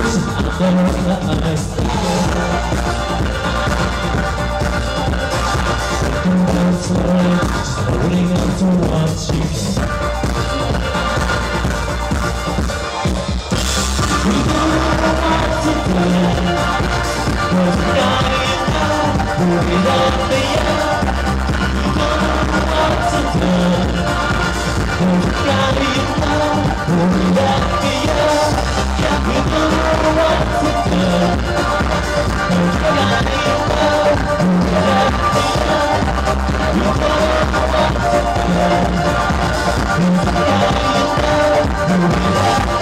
Holding on to what you can. We don't know what to do. Cause the guy you know, moving on the year. We don't know what to do. Cause the guy you know, moving on the year. Yeah, we don't know what to do. Cause the guy you know, moving on the year. We don't know what to do. Cause the guy you know, moving on the year.